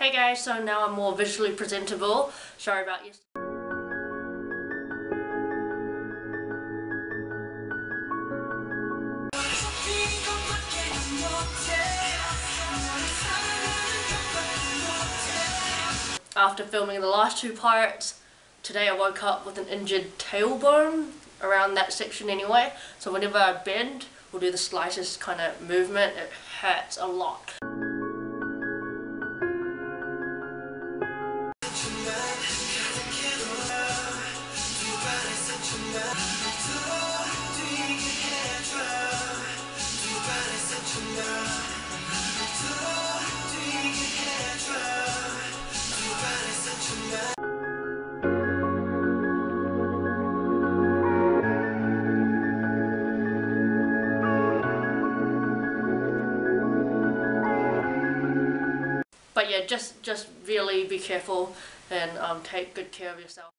Hey guys, so now I'm more visually presentable. Sorry about yesterday. After filming the last two parts, today I woke up with an injured tailbone around that section anyway. So whenever I bend or do the slightest kind of movement, it hurts a lot. But yeah, just really be careful and take good care of yourself.